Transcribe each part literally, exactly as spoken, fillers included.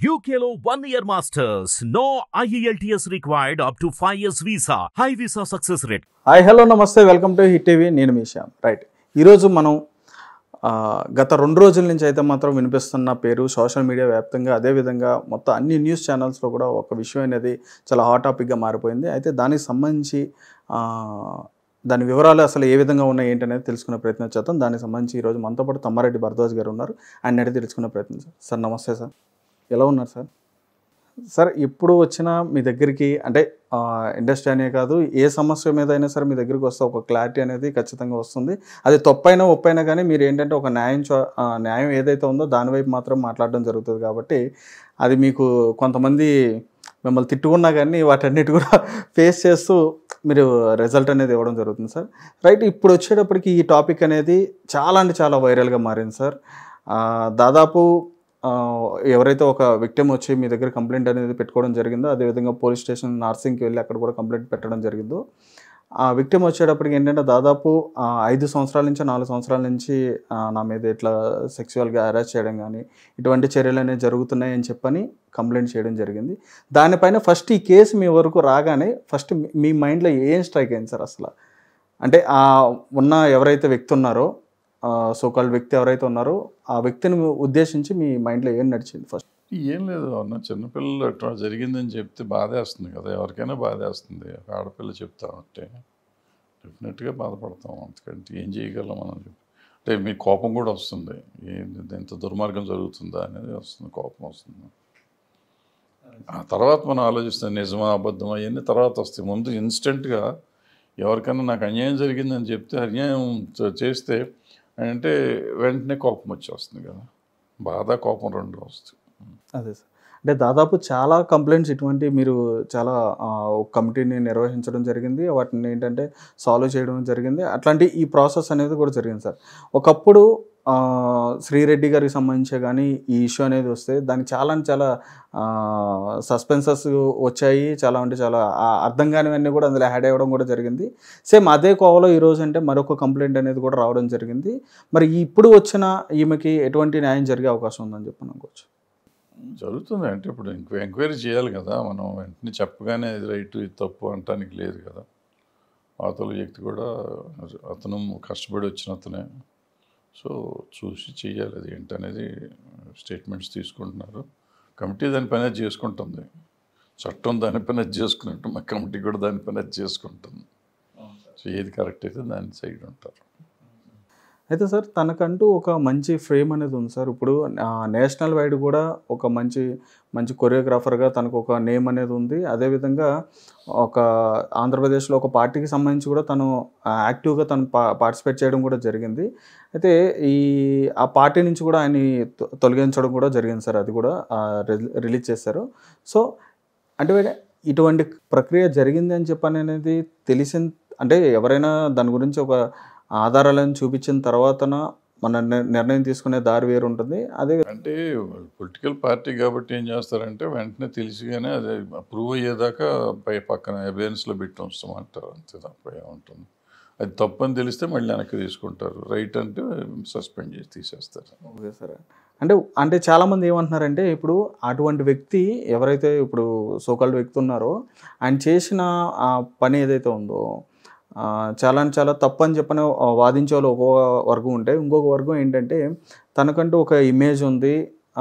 U K లో one year masters. No I E L T S required up to five years visa. High visa success rate. Hi hello నమస్తే welcome to Hit TV. నేను మీ Shyam. Right, ఈరోజు మనం ఆ, గత రెండు రోజుల నుంచి అయితే మాత్రం వినిపిస్తున్న పేరు సోషల్ మీడియా వ్యాప్తంగా, అదేవిధంగా మొత్తం అన్ని న్యూస్ ఛానల్స్లో కూడా ఒక విషయం అనేది చాలా హాట్ టాపిక్గా మారిపోయింది. అయితే దానికి సంబంధించి ఆ, దాని వివరాలు అసలు ఏ విధంగా ఉన్నాయి ఏంటనేది తెలుసుకునే ప్రయత్నం చేద్దాం. దానికి సంబంధించి ఈరోజు మనతో పాటు తమ్మారెడ్డి భరద్వాజ్ గారు ఉన్నారు. ఆయన అడిగి తెలుసుకునే ప్రయత్నం చేద్దాం. సార్ నమస్తే సార్, ఎలా ఉన్నారు సార్? సార్ ఎప్పుడు వచ్చినా మీ దగ్గరికి, అంటే ఇండస్ట్రీ అనే కాదు, ఏ సమస్య మీద అయినా సరే మీ దగ్గరికి వస్తే ఒక క్లారిటీ అనేది ఖచ్చితంగా వస్తుంది. అది తప్పైనా ఒప్పైనా కానీ మీరు ఏంటంటే ఒక న్యాయం న్యాయం ఏదైతే ఉందో దానివైపు మాత్రం మాట్లాడడం జరుగుతుంది. కాబట్టి అది మీకు కొంతమంది మిమ్మల్ని తిట్టుకున్నా కానీ వాటన్నిటి కూడా ఫేస్ చేస్తూ మీరు రిజల్ట్ అనేది ఇవ్వడం జరుగుతుంది సార్. రైట్, ఇప్పుడు వచ్చేటప్పటికి ఈ టాపిక్ అనేది చాలా అంటే చాలా వైరల్గా మారింది సార్. దాదాపు ఎవరైతే ఒక విక్టిమ్ వచ్చి మీ దగ్గర కంప్లైంట్ అనేది పెట్టుకోవడం జరిగిందో, అదేవిధంగా పోలీస్ స్టేషన్ నార్సింగ్కి వెళ్ళి అక్కడ కూడా కంప్లైంట్ పెట్టడం జరిగిందో, ఆ విక్టిమ్ వచ్చేటప్పటికి ఏంటంటే దాదాపు ఐదు సంవత్సరాల నుంచి నాలుగు సంవత్సరాల నుంచి నా మీద ఇట్లా సెక్సువల్గా హెరాస్ చేయడం కానీ ఇటువంటి చర్యలు అనేవి జరుగుతున్నాయని చెప్పని కంప్లైంట్ చేయడం జరిగింది. దానిపైన ఫస్ట్ ఈ కేసు మీ వరకు రాగానే ఫస్ట్ మీ మైండ్లో ఏం స్ట్రైక్ అయింది సార్ అసలు? అంటే ఆ ఉన్న ఎవరైతే వ్యక్తి ఉన్నారో, సోకాల్డ్ వ్యక్తి ఎవరైతే ఉన్నారో ఆ వ్యక్తిని ఉద్దేశించి మీ మైండ్లో ఏం నడిచింది ఫస్ట్? ఏం లేదు అన్న, చిన్నపిల్లలు అట్లా జరిగిందని చెప్తే బాధేస్తుంది కదా, ఎవరికైనా బాధేస్తుంది. ఒక ఆడపిల్ల చెప్తామంటే డెఫినెట్గా బాధపడతాం. అందుకంటే ఏం చేయగలం మనం చెప్పి, అంటే మీ కోపం కూడా వస్తుంది. ఎంత దుర్మార్గం జరుగుతుందా అనేది వస్తుంది, కోపం వస్తుంది. ఆ తర్వాత మనం ఆలోచిస్తాం నిజమా అబద్ధమా అవన్నీ తర్వాత వస్తాయి. ముందు ఇన్స్టెంట్గా ఎవరికైనా నాకు అన్యాయం జరిగిందని చెప్తే, అన్యాయం చేస్తే అంటే వెంటనే కోపం వచ్చేస్తుంది కదా, బాధ కోపం రెండు వస్తుంది. అదే సార్, అంటే దాదాపు చాలా కంప్లైంట్స్ ఇటువంటి మీరు చాలా కమిటీని నిర్వహించడం జరిగింది, వాటిని ఏంటంటే సాల్వ్ చేయడం జరిగింది. అట్లాంటి ఈ ప్రాసెస్ అనేది కూడా జరిగింది సార్. ఒకప్పుడు శ్రీరెడ్డి గారికి సంబంధించి కానీ ఈ ఇష్యూ అనేది వస్తే దానికి చాలా అంటే చాలా సస్పెన్సెస్ వచ్చాయి, చాలా అంటే చాలా అర్థం కానివన్నీ కూడా అందులో యాడ్ అవ్వడం కూడా జరిగింది. సేమ్ అదే కోవలో ఈరోజు అంటే మరొక కంప్లైంట్ అనేది కూడా రావడం జరిగింది. మరి ఇప్పుడు వచ్చిన ఈమెకి ఎటువంటి న్యాయం జరిగే అవకాశం ఉందని చెప్పి అనుకోవచ్చు? జరుగుతుంది అంటే ఇప్పుడు ఎంక్వై ఎంక్వైరీ చేయాలి కదా, మనం వెంటనే చెప్పగానే ఇది రైట్ ఇది తప్పు అనటానికి లేదు కదా. అవతల వ్యక్తి కూడా అతను కష్టపడి వచ్చిన అతనే, సో చూసి చెయ్యాలి. అది ఏంటనేది స్టేట్మెంట్స్ తీసుకుంటున్నారు. కమిటీ దాని పని అది చేసుకుంటుంది, చట్టం దాని పని అది చేసుకున్నట్టు మా కమిటీ కూడా దాని పని అది చేసుకుంటుంది. సో ఏది కరెక్ట్ అయితే దాని సైడ్ ఉంటారు. అయితే సార్ తనకంటూ ఒక మంచి ఫ్రేమ్ అనేది ఉంది సార్. ఇప్పుడు నేషనల్ వైడ్ కూడా ఒక మంచి మంచి కొరియోగ్రాఫర్గా తనకు ఒక నేమ్ అనేది ఉంది. అదేవిధంగా ఒక ఆంధ్రప్రదేశ్లో ఒక పార్టీకి సంబంధించి కూడా తను యాక్టివ్గా తను పా పార్టిసిపేట్ చేయడం కూడా జరిగింది. అయితే ఈ ఆ పార్టీ నుంచి కూడా ఆయన తొలగించడం కూడా జరిగింది సార్, అది కూడా రిలీజ్ చేశారు. సో అంటే ఇటువంటి ప్రక్రియ జరిగింది అని చెప్పని అనేది తెలిసిన, అంటే ఎవరైనా దాని గురించి ఒక ఆధారాలను చూపించిన తర్వాతన మన నిర్ణయం తీసుకునే దారి వేరు ఉంటుంది. అదే అంటే పొలిటికల్ పార్టీ కాబట్టి ఏం చేస్తారంటే వెంటనే తెలిసిగానే అదే ప్రూవ్ అయ్యేదాకా పై పక్కన ఎవిడెన్స్లో పెట్టి ఉంచమంటారు, అంతే తప్ప ఏముంటుంది. అది తప్పు అని తెలిస్తే మళ్ళీ వెనక్కి తీసుకుంటారు, రైట్ అంటే సస్పెండ్ చేసి తీసేస్తారు. ఓకే సార్, అంటే అంటే చాలామంది ఏమంటున్నారంటే ఇప్పుడు అటువంటి వ్యక్తి ఎవరైతే ఇప్పుడు సోకాల్డ్ వ్యక్తి ఉన్నారో ఆయన చేసిన ఆ పని ఏదైతే ఉందో చాలా చాలా తప్పు అని చెప్పని వాదించే వాళ్ళు ఒక వర్గం ఉంటే, ఇంకొక వర్గం ఏంటంటే తనకంటూ ఒక ఇమేజ్ ఉంది,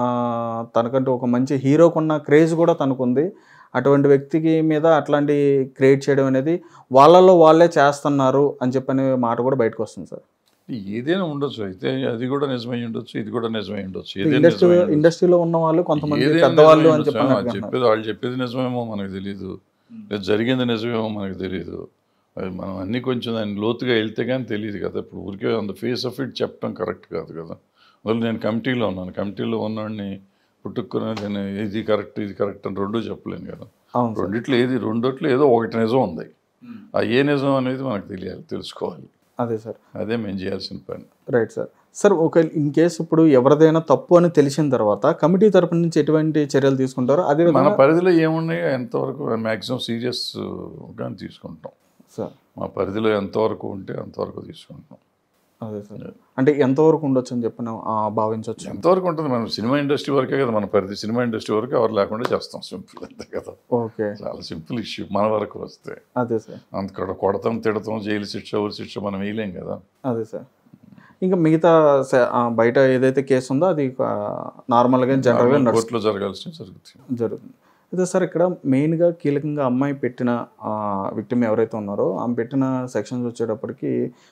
తనకంటూ ఒక మంచి హీరోకున్న క్రేజ్ కూడా తనకుంది, అటువంటి వ్యక్తికి మీద అట్లాంటి క్రియేట్ చేయడం అనేది వాళ్ళల్లో వాళ్ళే చేస్తున్నారు అని చెప్పనే మాట కూడా బయటకు వస్తుంది సార్. ఏదైనా ఉండొచ్చు, అయితే అది కూడా నిజమై ఉండొచ్చు, ఇది కూడా నిజమై ఉండొచ్చు. ఇండస్ట్రీ ఇండస్ట్రీలో ఉన్న వాళ్ళు కొంతమంది పెద్దవాళ్ళు అని చెప్పేది వాళ్ళు చెప్పేది నిజమేమో మనకు తెలియదు, జరిగింది నిజమేమో మనకు తెలియదు. అది మనం అన్నీ కొంచెం దాన్ని లోతుగా వెళ్తే కానీ తెలియదు కదా. ఇప్పుడు ఊరికే on the face of it చెప్పడం కరెక్ట్ కాదు కదా. అందులో నేను కమిటీలో ఉన్నాను, కమిటీలో ఉన్నవాడిని పుట్టుకుని నేను ఇది కరెక్ట్ ఇది కరెక్ట్ అని రెండూ చెప్పలేను కదా. రెండిట్లో ఏది రెండిట్లో ఏదో ఒకటి నిజం ఉంది, ఆ ఏ నిజం అనేది మనకు తెలియాలి, తెలుసుకోవాలి. అదే సార్, అదే మేము చేయాల్సిన పని. Right sir. సార్ ఒక ఇన్ కేసు ఇప్పుడు ఎవరిదైనా తప్పు అని తెలిసిన తర్వాత కమిటీ తరపు నుంచి ఎటువంటి చర్యలు తీసుకుంటారో అదే మన పరిధిలో ఏమున్నాయో ఎంతవరకు మ్యాక్సిమం సీరియస్గా తీసుకుంటాం సార్. మా పరిధిలో ఎంతవరకు ఉంటే అంతవరకు తీసుకుంటాం. అదే సార్. అంటే ఎంతవరకు ఉండొచ్చు అని చెప్పి భావించవచ్చు? ఎంతవరకు ఉంటుంది, మనం సినిమా ఇండస్ట్రీ వరకే కదా మన పరిధి, సినిమా ఇండస్ట్రీ వరకు ఎవరు లేకుండా చేస్తాం, సింపుల్ అంతే కదా. ఓకే, చాలా సింపుల్ ఇష్యూ మన వరకు వస్తే. అదే సార్. అంత కొడతాం తిడతాం, జైలు శిక్ష ఊరి శిక్ష మనం వేయలేం కదా. అదే సార్. ఇంకా మిగతా బయట ఏదైతే కేసు ఉందో అది నార్మల్గా జనరల్గా కోర్టులో జరగాల్సిన జరుగుతుంది జరుగుతుంది. అయితే సార్ ఇక్కడ మెయిన్గా కీలకంగా అమ్మాయి పెట్టిన విక్టిమ్ ఎవరైతే ఉన్నారో ఆమె పెట్టిన సెక్షన్స్ వచ్చేటప్పటికి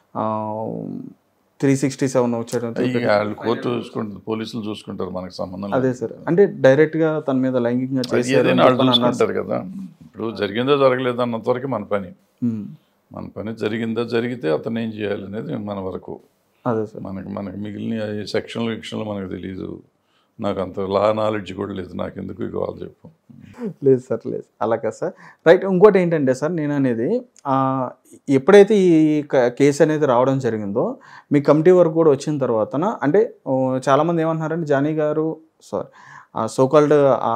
త్రీ సిక్స్టీ సెవెన్ వచ్చేటప్పుడు వాళ్ళు కోర్టు చూసుకుంటారు, పోలీసులు చూసుకుంటారు, మనకు సంబంధం. అదే సార్. అంటే డైరెక్ట్గా తన మీద లైంగికంగా చేశారు కదా. ఇప్పుడు జరిగిందో జరగలేదో అన్నంత వరకు మన పని, మన పని జరిగిందో జరిగితే అతను ఏం చేయాలి అనేది మన వరకు. అదే సార్. మనకి మనకి మిగిలిన సెక్షన్లు విక్షన్లు మనకు తెలీదు, నాకు అంత లా నాలెడ్జ్ కూడా లేదు, నాకు ఎందుకు ఇవ్వాలి చెప్పు. లేదు సార్, లేదు అలా కదా సార్. రైట్. ఇంకోటి ఏంటంటే సార్, నేను అనేది ఎప్పుడైతే ఈ కేసు అనేది రావడం జరిగిందో మీ కమిటీ వరకు కూడా వచ్చిన తర్వాతన, అంటే చాలామంది ఏమంటున్నారంటే జానీ గారు సారీ సోకాల్డ్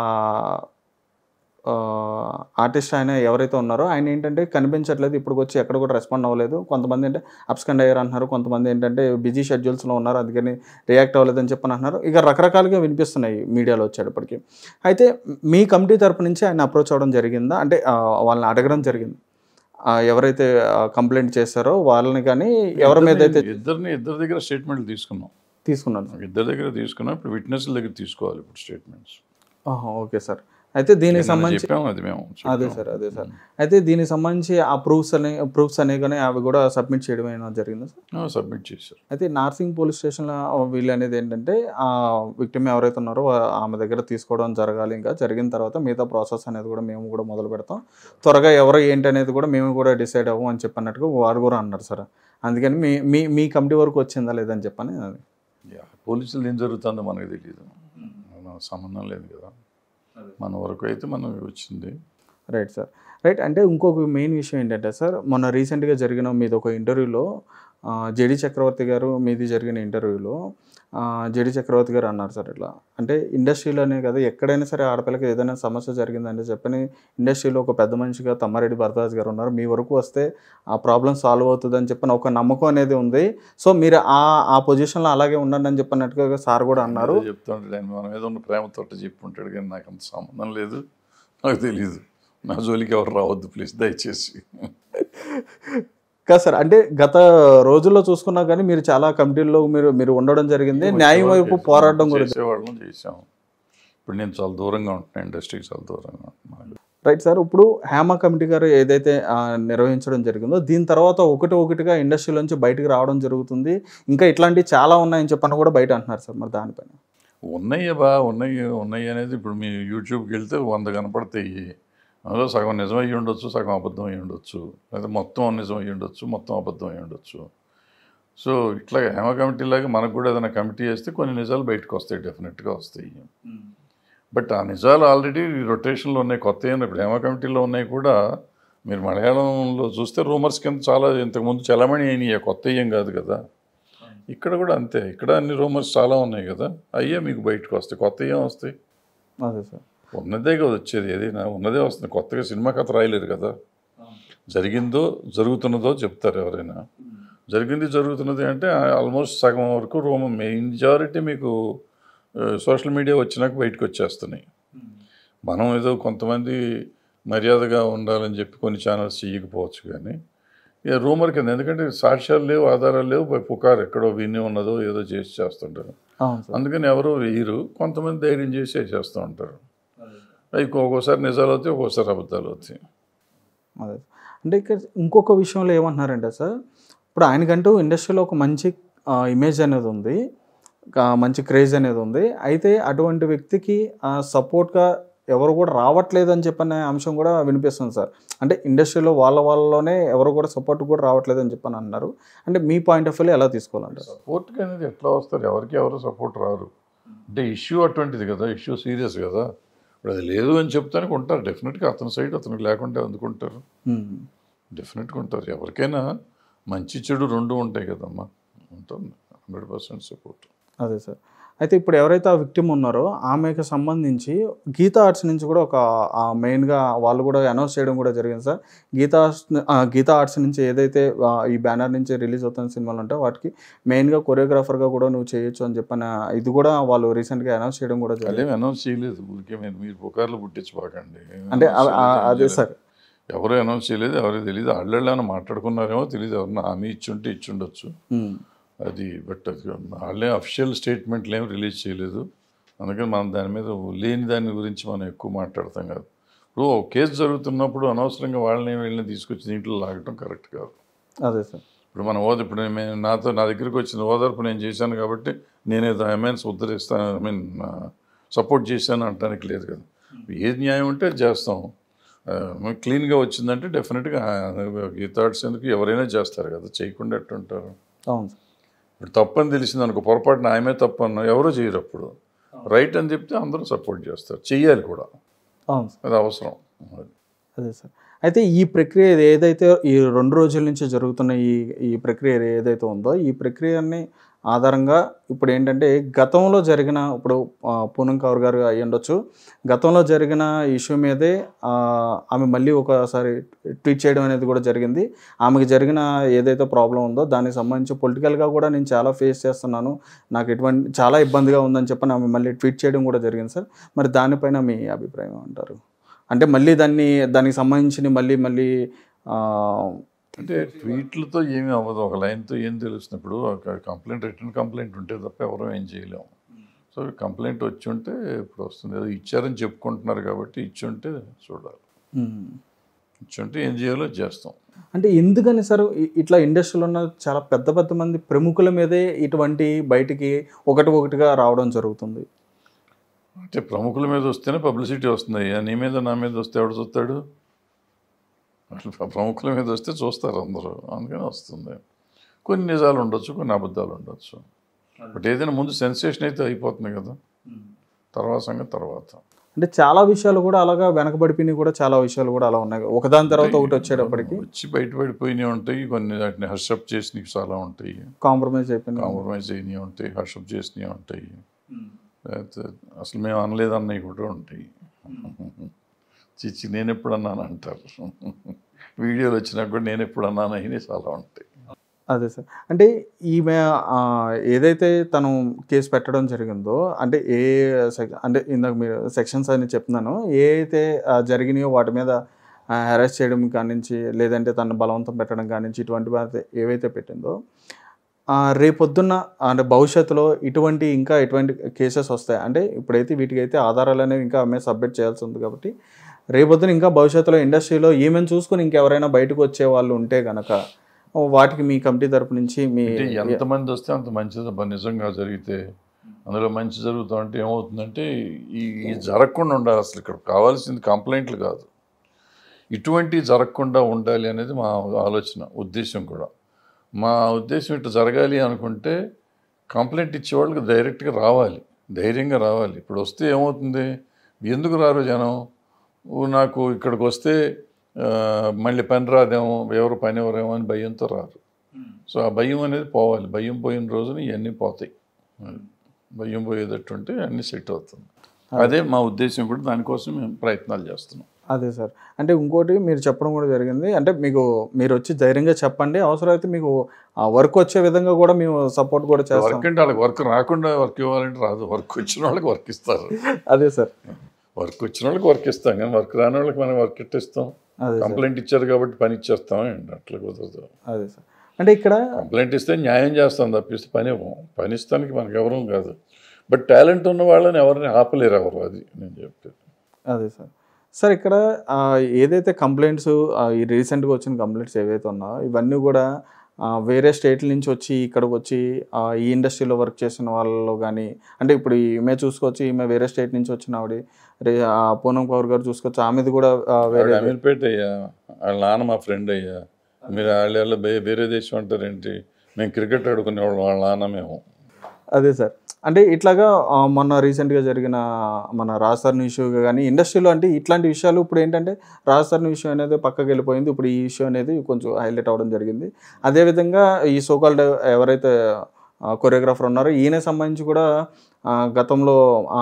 ఆర్టిస్ట్ ఆయన ఎవరైతే ఉన్నారో ఆయన ఏంటంటే కనిపించట్లేదు, ఇప్పుడు వచ్చి ఎక్కడ కూడా రెస్పాండ్ అవ్వలేదు. కొంతమంది అంటే అబ్స్కండ్ అయ్యారు అంటున్నారు, కొంతమంది ఏంటంటే బిజీ షెడ్యూల్స్లో ఉన్నారు అందుకని రియాక్ట్ అవ్వలేదు అని చెప్పని అంటున్నారు. ఇక రకరకాలుగా వినిపిస్తున్నాయి మీడియాలో వచ్చేటప్పటికి. అయితే మీ కమిటీ తరపు నుంచి ఆయన అప్రోచ్ అవ్వడం జరిగిందా? అంటే వాళ్ళని అడగడం జరిగింది ఎవరైతే కంప్లైంట్ చేశారో వాళ్ళని, కానీ ఎవరి మీద అయితే ఇద్దరిని ఇద్దరి దగ్గర స్టేట్మెంట్లు తీసుకున్నాం తీసుకున్నాను ఇద్దరి దగ్గర తీసుకున్నాం. ఇప్పుడు విట్నెస్ల దగ్గర తీసుకోవాలి ఇప్పుడు స్టేట్మెంట్స్. Okay sir. అయితే దీనికి సంబంధించి అది మేము అదే సార్ అదే సార్ అయితే దీనికి సంబంధించి ఆ ప్రూఫ్స్ అనే ప్రూఫ్స్ అనేవి కానీ అవి కూడా సబ్మిట్ చేయడం అయినా జరిగింది సార్? సబ్మిట్ చేశారు. అయితే నార్సింగ్ పోలీస్ స్టేషన్లో వీళ్ళు అనేది ఏంటంటే ఆ విక్టిమ్ ఎవరైతే ఉన్నారో ఆమె దగ్గర తీసుకోవడం జరగాలి. ఇంకా జరిగిన తర్వాత మిగతా ప్రాసెస్ అనేది కూడా మేము కూడా మొదలు పెడతాం, త్వరగా ఎవరు ఏంటి అనేది కూడా మేము కూడా డిసైడ్ అవ్వం అని చెప్పినట్టుగా వారు కూడా అన్నారు సార్. అందుకని మీ మీ మీ కమిటీ వరకు వచ్చిందా లేదని చెప్పని అది పోలీసులు ఏం జరుగుతుందో మనకు తెలియదు, సంబంధం లేదు కదా, మన వరకు అయితే మనం వచ్చింది. Right sir. రైట్. అంటే ఇంకొక మెయిన్ విషయం ఏంటంటే సార్, మొన్న రీసెంట్గా జరిగిన మీది ఒక ఇంటర్వ్యూలో జేడి చక్రవర్తి గారు మీది జరిగిన ఇంటర్వ్యూలో జేడి చక్రవర్తి గారు అన్నారు సార్ ఇట్లా, అంటే ఇండస్ట్రీలోనే కదా ఎక్కడైనా సరే ఆడపిల్లకి ఏదైనా సమస్య జరిగిందంటే చెప్పని ఇండస్ట్రీలో ఒక పెద్ద మనిషిగా తమ్మారెడ్డి భరద్వాజ్ గారు ఉన్నారు, మీ వరకు వస్తే ఆ ప్రాబ్లం సాల్వ్ అవుతుంది అని చెప్పని ఒక నమ్మకం అనేది ఉంది. సో మీరు ఆ ఆ పొజిషన్లో అలాగే ఉండండి అని చెప్పినట్టుగా సార్ కూడా అన్నారు. చెప్తుంటాడు ఆయన మన మీద ఉన్న ప్రేమతో చెప్పుంటాడు, కానీ నాకు అంత సంబంధం లేదు, నాకు తెలీదు, నా జోలికి ఎవరు రావద్దు ప్లీజ్ దయచేసి. కాదు సార్, అంటే గత రోజుల్లో చూసుకున్నా కానీ మీరు చాలా కమిటీల్లో మీరు మీరు ఉండడం జరిగింది, న్యాయం వైపు పోరాటం కూడా చేసేవాళ్ళం చేసాం. ఇప్పుడు నేను చాలా దూరంగా ఉంటున్నాను, ఇండస్ట్రీకి చాలా దూరంగా ఉంటున్నాను. Right sir. ఇప్పుడు హేమ కమిటీ గారు ఏదైతే నిర్వహించడం జరిగిందో దీని తర్వాత ఒకటి ఒకటిగా ఇండస్ట్రీలోంచి బయటకు రావడం జరుగుతుంది, ఇంకా ఇట్లాంటివి చాలా ఉన్నాయని చెప్పని కూడా బయట అంటున్నారు సార్. మరి దానిపైన ఉన్నాయి బా ఉన్నాయి ఉన్నాయి అనేది ఇప్పుడు మీ యూట్యూబ్కి వెళ్తే వంద కనపడతాయి, అందులో సగం నిజం అయ్యి ఉండొచ్చు, సగం అబద్ధం అయ్యి ఉండొచ్చు, లేదా మొత్తం నిజం అయ్యి ఉండొచ్చు, మొత్తం అబద్ధం అయ్యి ఉండొచ్చు. సో ఇట్లా హేమ కమిటీ లాగా మనకు కూడా ఏదైనా కమిటీ చేస్తే కొన్ని నిజాలు బయటకు వస్తాయి, డెఫినెట్గా వస్తాయి. బట్ ఆ నిజాలు ఆల్రెడీ రొటేషన్లో ఉన్నాయి, కొత్త ఇప్పుడు హేమ కమిటీలో ఉన్నాయి కూడా. మీరు మలయాళంలో చూస్తే రూమర్స్ కింద చాలా ఇంతకుముందు చలమణి అయినాయి, కొత్త ఏం కాదు కదా. ఇక్కడ కూడా అంతే, ఇక్కడ అన్ని రూమర్స్ చాలా ఉన్నాయి కదా, అయ్యే మీకు బయటకు వస్తాయి, కొత్త ఏం వస్తాయి. అదే సార్. ఉన్నదే కదా వచ్చేది, ఏదైనా ఉన్నదే వస్తుంది, కొత్తగా సినిమా కథ రాయలేరు కదా. జరిగిందో జరుగుతున్నదో చెప్తారు ఎవరైనా, జరిగింది జరుగుతున్నది అంటే ఆల్మోస్ట్ సగం వరకు రూమ్ మెజారిటీ మీకు సోషల్ మీడియా వచ్చినాక బయటకు వచ్చేస్తున్నాయి. మనం ఏదో కొంతమంది మర్యాదగా ఉండాలని చెప్పి కొన్ని ఛానల్స్ చేయకపోవచ్చు, కానీ ఇక రూమర్ కింద, ఎందుకంటే సాక్ష్యాలు లేవు, ఆధారాలు లేవు, పుకారు ఎక్కడో విని ఉన్నదో ఏదో చేసి చేస్తుంటారు. అందుకని ఎవరో వేయరు, కొంతమంది ధైర్యం చేసి చేస్తూ ఉంటారు. అవి ఒక్కోసారి నిజాలు అవుతాయి, ఒక్కోసారి అబద్ధాలు అవుతాయి. అదే అంటే ఇక్కడ ఇంకొక విషయంలో ఏమంటున్నారంటే సార్, ఇప్పుడు ఆయనకంటూ ఇండస్ట్రీలో ఒక మంచి ఇమేజ్ అనేది ఉంది, మంచి క్రేజ్ అనేది ఉంది. అయితే అటువంటి వ్యక్తికి సపోర్ట్గా ఎవరు కూడా రావట్లేదు అని చెప్పనే అంశం కూడా వినిపిస్తుంది సార్. అంటే ఇండస్ట్రీలో వాళ్ళ వాళ్ళలోనే ఎవరు కూడా సపోర్ట్ కూడా రావట్లేదు అని చెప్పని అన్నారు. అంటే మీ పాయింట్ ఆఫ్ వ్యూలో ఎలా తీసుకోవాలంటారు? సపోర్ట్కి అనేది ఎట్లా వస్తారు, ఎవరికి ఎవరు సపోర్ట్ రారు. అంటే ఇష్యూ అటువంటిది కదా, ఇష్యూ సీరియస్ కదా. ఇప్పుడు అది లేదు అని చెప్తానికి ఉంటారు, డెఫినెట్గా అతని సైడ్ అతనికి లేకుండా అందుకుంటారు, డెఫినెట్గా ఉంటారు. ఎవరికైనా మంచి చెడు రెండు ఉంటాయి కదమ్మా, ఉంటుంది హండ్రెడ్ పర్సెంట్ సపోర్ట్. అదే సార్. అయితే ఇప్పుడు ఎవరైతే ఆ విక్టిమ్ ఉన్నారో ఆమెకు సంబంధించి గీతా ఆర్ట్స్ నుంచి కూడా ఒక మెయిన్గా వాళ్ళు కూడా అనౌన్స్ చేయడం కూడా జరిగింది sir. Geetha Arts Geetha Arts నుంచి ఏదైతే ఈ బ్యానర్ నుంచి రిలీజ్ అవుతున్న సినిమాలు ఉంటాయో వాటికి మెయిన్గా కొరియోగ్రాఫర్గా కూడా నువ్వు చేయొచ్చు అని చెప్పిన ఇది కూడా వాళ్ళు రీసెంట్గా అనౌన్స్ చేయడం కూడా జరిగింది. అనౌన్స్ చేయలేదు, ఊరికే మీరు మీరు పుకార్లు పుట్టించుకోకండి. అంటే అదే సార్, ఎవరు అనౌన్స్ చేయలేదు, ఎవరికి తెలియదు. వాళ్ళని మాట్లాడుకున్నారేమో తెలియదు, ఎవరన్నా హామీ ఇచ్చుంటే ఇచ్చుండొచ్చు అది. బట్ వాళ్ళే అఫిషియల్ స్టేట్మెంట్లు ఏమి రిలీజ్ చేయలేదు. అందుకని మనం దాని మీద లేని దాని గురించి మనం ఎక్కువ మాట్లాడతాం కాదు. ఇప్పుడు ఒక కేసు జరుగుతున్నప్పుడు అనవసరంగా వాళ్ళని వీళ్ళని తీసుకొచ్చి దీంట్లో లాగటం కరెక్ట్ కాదు. అదే సార్, ఇప్పుడు మన ఓద ఇప్పుడు నేను నాతో నా దగ్గరికి వచ్చిన ఓదార్పు నేను చేశాను కాబట్టి నేనేదో ఐమెన్స్ ఉద్ధరిస్తాను, ఐ మీన్ సపోర్ట్ చేశాను అనడానికి లేదు కదా. ఏది న్యాయం ఉంటే అది చేస్తాం. క్లీన్గా వచ్చిందంటే డెఫినెట్గా గీతా ఆర్ట్స్ ఎందుకు ఎవరైనా చేస్తారు కదా, చేయకుండా ఎట్టుంటారు. అవును సార్. ఇప్పుడు తప్పని తెలిసింది అనుకో, పొరపాటున ఆమె తప్పు అన్నా ఎవరో చేయరు. అప్పుడు రైట్ అని చెప్తే అందరూ సపోర్ట్ చేస్తారు, చెయ్యాలి కూడా. అవును సార్, అది అవసరం. అదే సార్. అయితే ఈ ప్రక్రియ ఏదైతే ఈ రెండు రోజుల నుంచి జరుగుతున్న ఈ ఈ ప్రక్రియ ఏదైతే ఉందో ఈ ప్రక్రియని ఆధారంగా ఇప్పుడు ఏంటంటే గతంలో జరిగిన ఇప్పుడు పూనం కౌర్ గారు అయ్యి ఉండొచ్చు, గతంలో జరిగిన ఇష్యూ మీదే ఆమె మళ్ళీ ఒకసారి ట్వీట్ చేయడం అనేది కూడా జరిగింది. ఆమెకు జరిగిన ఏదైతే ప్రాబ్లం ఉందో దానికి సంబంధించి పొలిటికల్గా కూడా నేను చాలా ఫేస్ చేస్తున్నాను, నాకు ఎటువంటి చాలా ఇబ్బందిగా ఉందని చెప్పని ఆమె మళ్ళీ ట్వీట్ చేయడం కూడా జరిగింది సార్. మరి దానిపైన మీ అభిప్రాయం అంటారు? అంటే మళ్ళీ దాన్ని దానికి సంబంధించి మళ్ళీ మళ్ళీ అంటే ట్వీట్లతో ఏమీ అవ్వదు, ఒక లైన్తో ఏం తెలుస్తున్నప్పుడు ఒక కంప్లైంట్ రిటర్న్ కంప్లైంట్ ఉంటే తప్ప ఎవరూ ఏం చేయలేము. సో కంప్లైంట్ వచ్చి ఉంటే ఇప్పుడు వస్తుంది, ఏదో ఇచ్చారని చెప్పుకుంటున్నారు కాబట్టి ఇచ్చి ఉంటే చూడాలి, ఇచ్చి ఉంటే ఏం చేయాలో చేస్తాం. అంటే ఎందుకని సార్ ఇట్లా ఇండస్ట్రీలో ఉన్న చాలా పెద్ద పెద్ద మంది ప్రముఖుల మీదే ఇటువంటి బయటికి ఒకటి ఒకటిగా రావడం జరుగుతుంది? అంటే ప్రముఖుల మీద వస్తేనే పబ్లిసిటీ వస్తుంది. నీ మీద నా మీద వస్తే ఎవడు చూస్తాడు? అసలు ప్రముఖుల మీద వస్తే చూస్తారు అందరూ, అందుకని వస్తుంది. కొన్ని నిజాలు ఉండొచ్చు, కొన్ని అబద్ధాలు ఉండొచ్చు. బట్ ఏదైనా ముందు సెన్సేషన్ అయితే అయిపోతుంది కదా, తర్వాత సంగతి తర్వాత. అంటే చాలా విషయాలు కూడా అలాగా వెనకబడిపోయినాయి, కూడా చాలా విషయాలు కూడా అలా ఉన్నాయి, ఒకదాని తర్వాత ఒకటి వచ్చేటప్పటికి వచ్చి బయటపడిపోయినవి ఉంటాయి, కొన్ని వాటిని హర్షప్ చేసినవి చాలా ఉంటాయి, కాంప్రమైజ్ అయిపోయినాయి కాంప్రమైజ్ అయినవి ఉంటాయి, హర్షప్ చేసినవి ఉంటాయి, అసలు మేము అనలేదన్నవి కూడా ఉంటాయి. చిచ్చి నేను ఎప్పుడు అన్నాను అంటారు, వీడియోలు వచ్చినా కూడా నేను ఎప్పుడు అన్నాను అయినా చాలా ఉంటాయి. అదే సార్. అంటే ఈమె ఏదైతే తను కేసు పెట్టడం జరిగిందో అంటే ఏ అంటే ఇందాక మీరు సెక్షన్స్ అని చెప్తున్నాను, ఏ అయితే జరిగినాయో వాటి మీద హెరాస్ చేయడం కానించి లేదంటే తను బలవంతం పెట్టడం కానించి ఇటువంటి ఏవైతే పెట్టిందో రేపొద్దున్న అంటే భవిష్యత్తులో ఇటువంటి ఇంకా ఎటువంటి కేసెస్ వస్తాయి అంటే ఇప్పుడైతే వీటికైతే ఆధారాలు అనేవి ఇంకా ఆమె సబ్మిట్ చేయాల్సి ఉంది కాబట్టి రేపొద్దున ఇంకా భవిష్యత్తులో ఇండస్ట్రీలో ఈమెను చూసుకుని ఇంకెవరైనా బయటకు వచ్చే వాళ్ళు ఉంటే కనుక వాటికి మీ కమిటీ తరపు నుంచి మీ ఎంతమంది వస్తే అంత మంచిది నిజంగా జరిగితే అందులో మంచి జరుగుతూ అంటే ఏమవుతుందంటే ఈ జరగకుండా ఉండాలి. అసలు ఇక్కడ కావాల్సింది కంప్లైంట్లు కాదు, ఇటువంటి జరగకుండా ఉండాలి అనేది మా ఆలోచన ఉద్దేశం కూడా. మా ఉద్దేశం ఇట్లా జరగాలి అనుకుంటే కంప్లైంట్ ఇచ్చేవాళ్ళకి డైరెక్ట్గా రావాలి, ధైర్యంగా రావాలి. ఇప్పుడు వస్తే ఏమవుతుంది, ఎందుకు రారు జనం, నాకు ఇక్కడికి వస్తే మళ్ళీ పని రాదేమో, ఎవరు పని ఎవరేమో అని భయంతో రారు. సో ఆ భయం అనేది పోవాలి, భయం పోయిన రోజున ఇవన్నీ పోతాయి, భయం పోయేటట్టుంటే అన్నీ సెట్ అవుతుంది. అదే మా ఉద్దేశం కూడా, దానికోసం మేము ప్రయత్నాలు చేస్తున్నాం. అదే సార్. అంటే ఇంకోటి మీరు చెప్పడం కూడా జరిగింది, అంటే మీకు మీరు వచ్చి ధైర్యంగా చెప్పండి, అవసరమైతే మీకు ఆ వర్క్ వచ్చే విధంగా కూడా మేము సపోర్ట్ కూడా చేస్తాం. వర్క్ అంటే వాళ్ళకి వర్క్ రాకుండా వర్క్ ఇవ్వాలంటే రాదు, వర్క్ వచ్చిన వాళ్ళకి వర్క్ ఇస్తారు. అదే సార్, వర్క్ వచ్చిన వాళ్ళకి వర్క్ ఇస్తాం, కానీ వర్క్ రాని వాళ్ళకి మనం వర్క్ ఇస్తాం. కంప్లైంట్ ఇచ్చారు కాబట్టి పని ఇచ్చేస్తాం అండి, అట్లా కుదరదు. అదే సార్. అంటే ఇక్కడ కంప్లైంట్ ఇస్తే న్యాయం చేస్తాం తప్పిస్తే పని ఇవ్వం, పని ఇస్తానికి మనకు ఎవరూ కాదు. బట్ టాలెంట్ ఉన్న వాళ్ళని ఎవరిని ఆపలేరు ఎవరు, అది నేను చెప్పేది. అదే సార్. సార్ ఇక్కడ ఏదైతే కంప్లైంట్స్ ఈ రీసెంట్గా వచ్చిన కంప్లైంట్స్ ఏవైతే ఉన్నాయో ఇవన్నీ కూడా వేరే స్టేట్ల నుంచి వచ్చి ఇక్కడికి వచ్చి ఈ ఇండస్ట్రీలో వర్క్ చేసిన వాళ్ళలో కానీ, అంటే ఇప్పుడు ఈమె చూసుకోవచ్చు, ఈమె వేరే స్టేట్ నుంచి వచ్చిన ఆవిడ రే పూనం కౌర్ గారు చూసుకోవచ్చు, ఆమెది కూడా వేరే అమీర్పేట అయ్యా, వాళ్ళ నాన్న మా ఫ్రెండ్ అయ్యా, మీరు వాళ్ళ వేరే దేశం అంటారేంటి, మేము క్రికెట్ ఆడుకునే వాళ్ళు వాళ్ళ నాన్న మేము. అదే సార్. అంటే ఇట్లాగా మొన్న రీసెంట్గా జరిగిన మన రాజధాని ఇష్యూ కానీ ఇండస్ట్రీలో అంటే ఇట్లాంటి విషయాలు ఇప్పుడు ఏంటంటే రాజధాని విషయం అనేది పక్కకి వెళ్ళిపోయింది, ఇప్పుడు ఈ ఇష్యూ అనేది కొంచెం హైలైట్ అవ్వడం జరిగింది. అదేవిధంగా ఈ సోకాల్డ్ ఎవరైతే కొరియోగ్రాఫర్ ఉన్నారు. ఈయన సంబంధించి కూడా గతంలో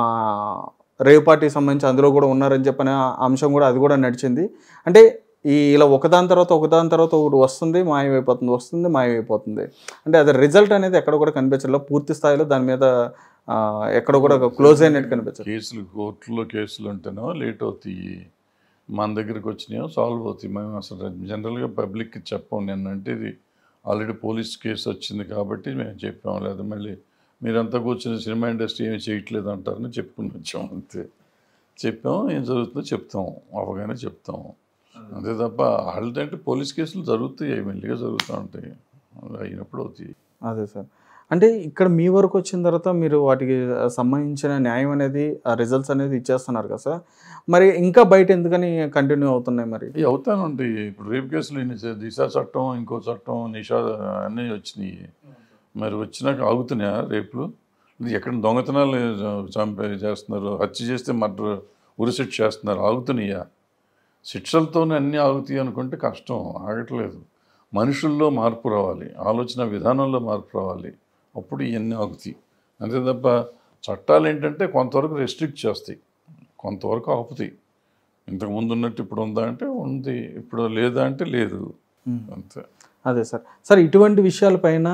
రేవ్ పార్టీకి సంబంధించి అందులో కూడా ఉన్నారని చెప్పిన అంశం కూడా అది కూడా నడిచింది. అంటే ఈ ఇలా ఒకదాని తర్వాత ఒకదాని తర్వాత ఒకటి వస్తుంది, మాయమైపోతుంది, వస్తుంది, మాయమైపోతుంది. అంటే అది రిజల్ట్ అనేది ఎక్కడ కూడా కనిపించలేదు. పూర్తి స్థాయిలో దాని మీద ఎక్కడ కూడా క్లోజ్ అయినట్టు కనిపించదు. కేసులు కోర్టులో కేసులు ఉంటేనో లేట్ అవుతాయి, మన దగ్గరికి వచ్చినాయో సాల్వ్ అవుతాయి. మేము అసలు జనరల్గా పబ్లిక్కి చెప్పాం. నిన్నంటే ఇది ఆల్రెడీ పోలీస్ కేసు వచ్చింది కాబట్టి మేము చెప్పాం. లేదా మళ్ళీ మీరంతా కూర్చొని సినిమా ఇండస్ట్రీ ఏమి చేయట్లేదు అంటారని చెప్పుకుని వచ్చాం. అంతే చెప్పాం, ఏం జరుగుతుందో చెప్తాం, అవగానే చెప్తాం. అంతే తప్ప వాళ్ళంటే పోలీస్ కేసులు జరుగుతాయి, మెల్లిగా జరుగుతూ ఉంటాయి, అయినప్పుడు అవుతాయి. అదే సార్. అంటే ఇక్కడ మీ వరకు వచ్చిన తర్వాత మీరు వాటికి సంబంధించిన న్యాయం అనేది ఆ రిజల్ట్స్ అనేది ఇచ్చేస్తున్నారు కదా సార్. మరి ఇంకా బయట ఎందుకని కంటిన్యూ అవుతున్నాయి? మరి అవుతానండి. ఇప్పుడు రేపు కేసులు దిశ చట్టం, ఇంకో చట్టం, నిషా అన్నీ వచ్చినాయి. మరి వచ్చినాక ఆగుతున్నాయా రేపులు? ఎక్కడ దొంగతనాలు చంపే చేస్తున్నారు, హత్య చేస్తే మర్డర్ ఉరిశిక్ష చేస్తున్నారు, ఆగుతున్నాయా? శిక్షలతోనే అన్నీ ఆగుతాయి అనుకుంటే కష్టం, ఆగట్లేదు. మనుషుల్లో మార్పు రావాలి, ఆలోచన విధానంలో మార్పు రావాలి, అప్పుడు ఇవన్నీ ఆగుతాయి. అంతే తప్ప చట్టాలు ఏంటంటే కొంతవరకు రెస్ట్రిక్ట్ చేస్తాయి, కొంతవరకు ఆపుతాయి. ఇంతకుముందు ఉన్నట్టు ఇప్పుడు ఉందా అంటే ఉంది, ఇప్పుడు లేదా అంటే లేదు, అంతే. అదే సార్. సార్ ఇటువంటి విషయాలపైన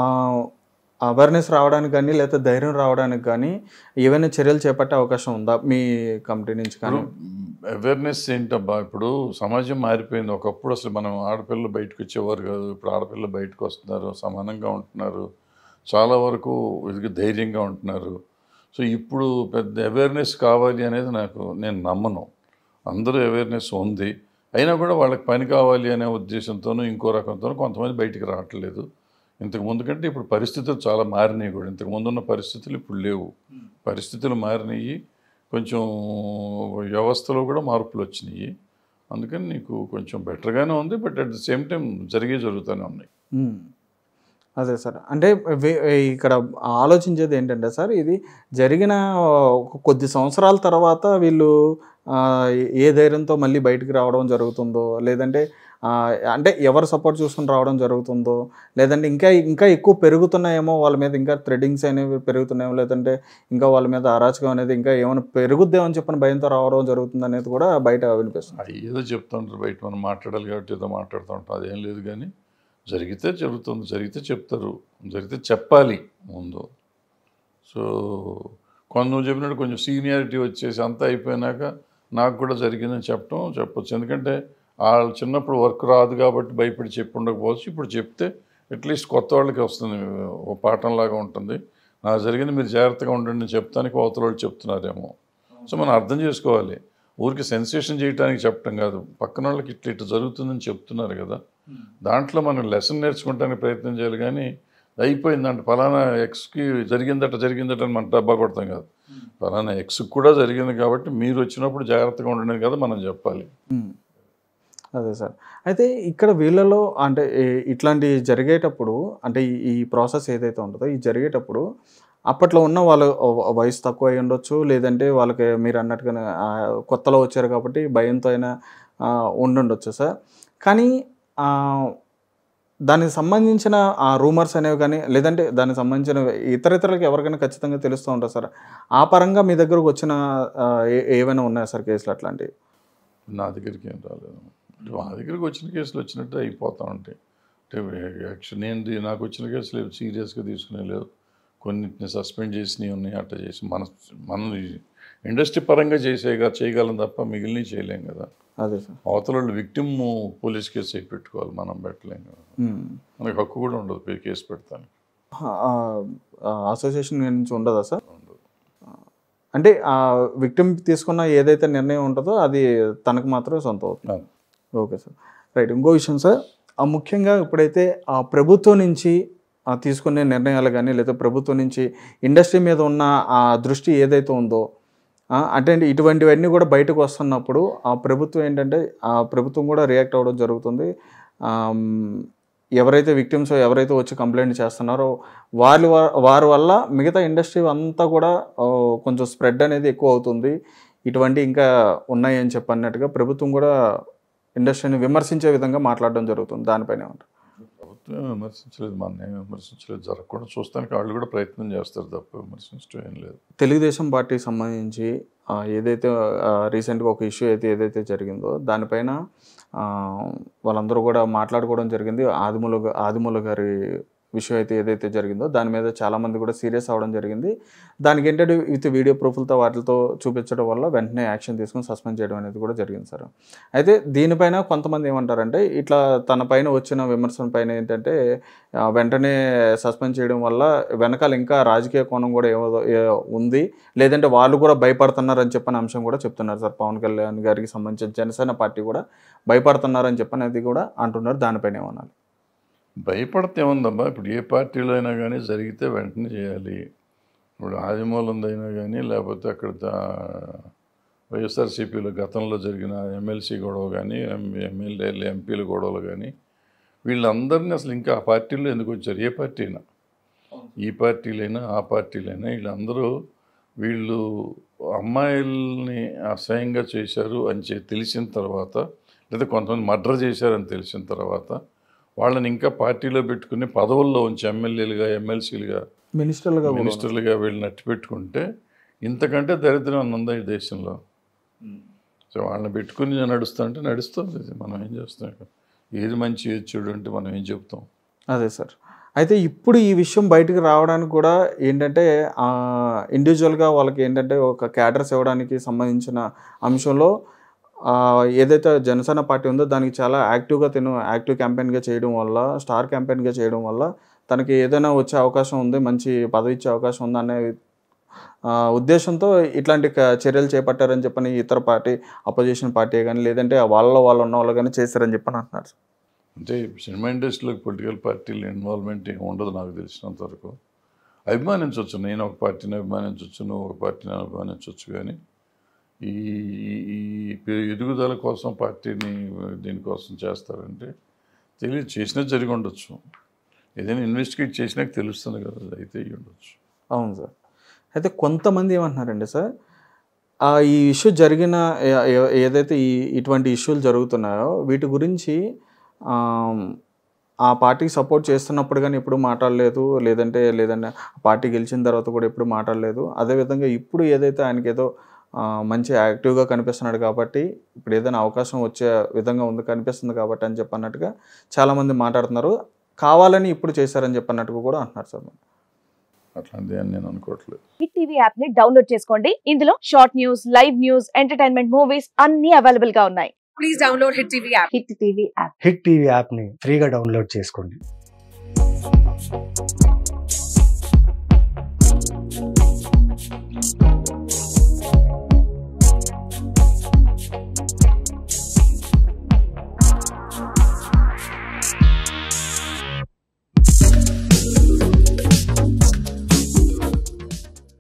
అవేర్నెస్ రావడానికి కానీ లేకపోతే ధైర్యం రావడానికి కానీ ఏవైనా చర్యలు చేపట్టే అవకాశం ఉందా మీ కంపెనీ నుంచి? కానీ అవేర్నెస్ ఏంటబ్బా, ఇప్పుడు సమాజం మారిపోయింది. ఒకప్పుడు అసలు మనం ఆడపిల్లలు బయటకు వచ్చేవారు కాదు, ఇప్పుడు ఆడపిల్లలు బయటకు వస్తున్నారు, సమానంగా ఉంటున్నారు, చాలా వరకు ఇది ధైర్యంగా ఉంటున్నారు. సో ఇప్పుడు పెద్ద అవేర్నెస్ కావాలి అనేది నాకు నేను నమ్మను. అందరూ అవేర్నెస్ ఉంది, అయినా కూడా వాళ్ళకి పని కావాలి అనే ఉద్దేశంతోనూ ఇంకో రకంతోనూ కొంతమంది బయటికి రావట్లేదు. ఇంతకు ముందు కంటే ఇప్పుడు పరిస్థితులు చాలా మారినాయి కూడా. ఇంతకు ముందు ఉన్న పరిస్థితులు ఇప్పుడు లేవు, పరిస్థితులు మారినాయి, కొంచెం వ్యవస్థలో కూడా మార్పులు వచ్చినాయి. అందుకని నీకు కొంచెం బెటర్గానే ఉంది, but at the same time జరిగే జరుగుతూనే ఉన్నాయి. అదే సార్. అంటే ఇక్కడ ఆలోచించేది ఏంటంటే సార్, ఇది జరిగిన కొద్ది సంవత్సరాల తర్వాత వీళ్ళు ఏ ధైర్యంతో మళ్ళీ బయటికి రావడం జరుగుతుందో, లేదంటే అంటే ఎవరు సపోర్ట్ చూసుకుని రావడం జరుగుతుందో, లేదంటే ఇంకా ఇంకా ఎక్కువ పెరుగుతున్నాయేమో వాళ్ళ మీద, ఇంకా థ్రెడ్డింగ్స్ అనేవి పెరుగుతున్నాయేమో, లేదంటే ఇంకా వాళ్ళ మీద అరాచకం అనేది ఇంకా ఏమైనా పెరుగుద్దేమని చెప్పని భయంతో రావడం జరుగుతుంది అనేది కూడా బయట వినిపిస్తుంది. ఏదో చెప్తూ ఉంటారు బయట, మనం మాట్లాడాలి కాబట్టి ఏదో మాట్లాడుతూ ఉంటాం, అదేం లేదు. కానీ జరిగితే జరుగుతుంది, జరిగితే చెప్తారు, జరిగితే చెప్పాలి ముందు. సో కొంత నువ్వు చెప్పినట్టు కొంచెం సీనియారిటీ వచ్చేసి అంతా అయిపోయినాక నాకు కూడా జరిగిందని చెప్పడం చెప్పచ్చు. ఎందుకంటే వాళ్ళు చిన్నప్పుడు వర్క్ రాదు కాబట్టి భయపడి చెప్పి ఉండకపోవచ్చు. ఇప్పుడు చెప్తే అట్లీస్ట్ కొత్త వాళ్ళకి వస్తుంది, ఓ పాఠంలాగా ఉంటుంది. నాకు జరిగింది, మీరు జాగ్రత్తగా ఉండండి చెప్తానికి అవతల వాళ్ళు చెప్తున్నారేమో. సో మనం అర్థం చేసుకోవాలి, ఊరికి సెన్సేషన్ చేయడానికి చెప్పడం కాదు, పక్కన వాళ్ళకి ఇట్లా ఇట్లా జరుగుతుందని చెప్తున్నారు కదా, దాంట్లో మనం లెసన్ నేర్చుకోవడానికి ప్రయత్నం చేయాలి. కానీ అయిపోయిందంటే ఫలానా ఎక్స్కి జరిగిందట జరిగిందట అని మనం డబ్బా కొడతాం కాదు. ఫలానా ఎక్స్కి కూడా జరిగింది కాబట్టి మీరు వచ్చినప్పుడు జాగ్రత్తగా ఉండండి కదా మనం చెప్పాలి. అదే సార్. అయితే ఇక్కడ వీళ్ళలో అంటే ఇట్లాంటి జరిగేటప్పుడు, అంటే ఈ ప్రాసెస్ ఏదైతే ఉంటుందో ఈ జరిగేటప్పుడు అప్పట్లో ఉన్న వాళ్ళ వయసు తక్కువ అయి ఉండొచ్చు, లేదంటే వాళ్ళకి మీరు అన్నట్టుగానే కొత్తలో వచ్చారు కాబట్టి భయంతో అయినా ఉండుండొచ్చు సార్. కానీ దానికి సంబంధించిన ఆ రూమర్స్ అనేవి కానీ, లేదంటే దానికి సంబంధించిన ఇతర ఇతరులకు ఎవరికైనా ఖచ్చితంగా తెలుస్తూ ఉంటుంది సార్. ఆ పరంగా మీ దగ్గరకు వచ్చిన ఏవైనా ఉన్నాయా సార్ కేసులు అట్లాంటివి? నా దగ్గరికి ఏం రాలేదు. మా దగ్గరికి వచ్చిన కేసులు వచ్చినట్టు అయిపోతూ ఉంటాయి. అంటే యాక్చువల్ నేను నాకు వచ్చిన కేసులు సీరియస్గా తీసుకునే లేవు, కొన్నిటిని సస్పెండ్ చేసినవి ఉన్నాయి. అట్లా చేసి మన మనం ఇండస్ట్రీ పరంగా చేసేగా చేయగలం తప్ప మిగిలినవి చేయలేం కదా. అదే సార్. అవతల వాళ్ళు విక్టిమ్ పోలీస్ కేసు అయి పెట్టుకోవాలి, మనం పెట్టలేం కదా. మనకు హక్కు కూడా ఉండదు కేసు పెడతాను. అసోసియేషన్ నుంచి ఉండదా సార్? అంటే ఆ విక్టిమ్ తీసుకున్న ఏదైతే నిర్ణయం ఉంటుందో అది తనకు మాత్రమే సొంతం అవుతుంది. Okay sir, right. ఇంకో విషయం సార్, ముఖ్యంగా ఇప్పుడైతే ఆ ప్రభుత్వం నుంచి తీసుకునే నిర్ణయాలు కానీ, లేదా ప్రభుత్వం నుంచి ఇండస్ట్రీ మీద ఉన్న ఆ దృష్టి ఏదైతే ఉందో, అంటే ఇటువంటివన్నీ కూడా బయటకు వస్తున్నప్పుడు ఆ ప్రభుత్వం ఏంటంటే ఆ ప్రభుత్వం కూడా రియాక్ట్ అవ్వడం జరుగుతుంది. ఎవరైతే విక్టిమ్స్ ఎవరైతే వచ్చి కంప్లైంట్ చేస్తున్నారో వాళ్ళ వారి వల్ల మిగతా ఇండస్ట్రీ అంతా కూడా కొంచెం స్ప్రెడ్ అనేది ఎక్కువ అవుతుంది, ఇటువంటి ఇంకా ఉన్నాయి అని చెప్పన్నట్టుగా ప్రభుత్వం కూడా ఇండస్ట్రీని విమర్శించే విధంగా మాట్లాడడం జరుగుతుంది. దానిపైన ఏమంటారు? ప్రభుత్వం విమర్శించలేదు, మన ఏం విమర్శించలేదు. జరగకుండా చూస్తానికి వాళ్ళు కూడా ప్రయత్నం చేస్తారు తప్ప విమర్శించడం ఏం లేదు. తెలుగుదేశం పార్టీకి సంబంధించి ఆ, ఏదైతే రీసెంట్గా ఒక ఇష్యూ అయితే ఏదైతే జరిగిందో దానిపైన ఆ, వాళ్ళందరూ కూడా మాట్లాడుకోవడం జరిగింది. ఆదిమూల గా- ఆదిమూల గారి విషయం అయితే ఏదైతే జరిగిందో దాని మీద చాలామంది కూడా సీరియస్ అవ్వడం జరిగింది. దానికి ఏంటంటే విత్ వీడియో ప్రూఫ్లతో వాటితో చూపించడం వల్ల వెంటనే యాక్షన్ తీసుకుని సస్పెండ్ చేయడం అనేది కూడా జరిగింది సార్. అయితే దీనిపైన కొంతమంది ఏమంటారంటే ఇట్లా తన పైన వచ్చిన విమర్శన పైన ఏంటంటే ఆ, వెంటనే సస్పెండ్ చేయడం వల్ల వెనకాల ఇంకా రాజకీయ కోణం కూడా ఏమో ఏ- ఉంది, లేదంటే వాళ్ళు కూడా భయపడుతున్నారని చెప్పని అంశం కూడా చెప్తున్నారు సార్. పవన్ కళ్యాణ్ గారికి సంబంధించిన జనసేన పార్టీ కూడా భయపడుతున్నారని చెప్పని అది కూడా అంటున్నారు. దానిపైన ఏమన్నారు? భయపడితే ఏముందమ్మా, ఇప్పుడు ఏ పార్టీలో అయినా కానీ జరిగితే వెంటనే చేయాలి. ఇప్పుడు ఆదిమూలందైనా కానీ లేకపోతే అక్కడ దా- వైఎస్ఆర్సీపీలో గతంలో జరిగిన ఎమ్మెల్సీ గొడవ కానీ ఎమ్మెల్యేలు ఎంపీల గొడవలు కానీ వీళ్ళందరినీ అసలు ఇంకా ఆ పార్టీలో ఎందుకు వచ్చారు? ఏ పార్టీ అయినా, ఈ పార్టీలైనా ఆ పార్టీలైనా వీళ్ళందరూ వీళ్ళు అమ్మాయిల్ని అసహ్యంగా చేశారు అని చె- తెలిసిన తర్వాత, లేదా కొంతమంది మర్డర్ చేశారని తెలిసిన తర్వాత వాళ్ళని ఇంకా పార్టీలో పెట్టుకుని పదవుల్లో ఉంచి ఎమ్మెల్యేలుగా ఎమ్మెల్సీలుగా మినిస్టర్లుగా కూడా మినిస్టర్లుగా వీళ్ళు నట్టి పెట్టుకుంటే ఇంతకంటే దరిద్రం ఉందా ఈ దేశంలో? సో వాళ్ళని పెట్టుకుని నడుస్తుంటే నడుస్తుంది. ఇది మనం ఏం చేస్తాం? ఇక ఏది మంచి ఏది చెడు అంటే మనం ఏం చెప్తాం? అదే సార్. అయితే ఇప్పుడు ఈ విషయం బయటకు రావడానికి కూడా ఏంటంటే ఇండివిజువల్గా వాళ్ళకి ఏంటంటే ఒక క్యాడర్స్ ఇవ్వడానికి సంబంధించిన అంశంలో ఆ, ఏదైతే జనసేన పార్టీ ఉందో దానికి చాలా యాక్టివ్గా తిను యాక్టివ్ క్యాంపెయిన్గా చేయడం వల్ల, స్టార్ క్యాంపెయిన్గా చేయడం వల్ల తనకి ఏదైనా వచ్చే అవకాశం ఉంది, మంచి పదవి ఇచ్చే అవకాశం ఉంది అనే ఆ, ఉద్దేశంతో ఇట్లాంటి క- చర్యలు చేపట్టారని చెప్పని ఇతర పార్టీ అపోజిషన్ పార్టీ కానీ లేదంటే వాళ్ళలో వాళ్ళు ఉన్న వాళ్ళు కానీ చేశారని చెప్పని అంటున్నారు. అంటే సినిమా ఇండస్ట్రీలో పొలిటికల్ పార్టీల ఇన్వాల్వ్మెంట్ ఏమి ఉండదు నాకు తెలిసినంత వరకు. అభిమానించవచ్చు, నేను ఒక పార్టీని అభిమానించవచ్చు, నువ్వు ఒక పార్టీని అభిమానించవచ్చు, కానీ ఈ ఈ- ఈ పె- ఎదుగుదల కోసం పార్టీని దీనికోసం చేస్తారంటే తెలియదు. చేసినా జరిగి ఉండొచ్చు, ఏదైనా ఇన్వెస్టిగేట్ చేసినాక తెలుస్తుంది కదా, అది అయితే అయ్యి ఉండొచ్చు. అవును సార్. అయితే కొంతమంది ఏమంటున్నారండి సార్, ఆ ఈ ఇష్యూ జరిగిన ఏ- ఏ- ఏదైతే ఈ ఇటువంటి ఇష్యూలు జరుగుతున్నాయో వీటి గురించి ఆమ్, ఆ పార్టీకి సపోర్ట్ చేస్తున్నప్పుడు కానీ ఎప్పుడు మాట్లాడలేదు, లేదంటే లేదంటే ఆ పార్టీ గెలిచిన తర్వాత కూడా ఎప్పుడు మాట్లాడలేదు. అదేవిధంగా ఇప్పుడు ఏదైతే ఆయనకి ఏదో ఆ, మంచి యాక్టివ్గా కనిపిస్తున్నాడు కాబట్టి ఇప్పుడు ఏదైనా అవకాశం వచ్చే విధంగా ఉంది కనిపిస్తుంది కాబట్టి అని చెప్పన్నట్టుగా చాలామంది మాట్లాడుతున్నారు. కావాలని ఇప్పుడు చేశారని చెప్పన్నట్టుగా కూడా అంటున్నారు సార్. అట్లాంటిది అని నేను అనుకోవట్లేదు. హిట్ టీవీ యాప్ ని డౌన్లోడ్ చేసుకోండి. ఇందులో short news, live news, entertainment movies అన్ని అవైలబుల్ గా ఉన్నాయి. Please download Hit TV app. Hit TV app. Hit TV యాప్ని ఫ్రీగా డౌన్లోడ్ చేసుకోండి.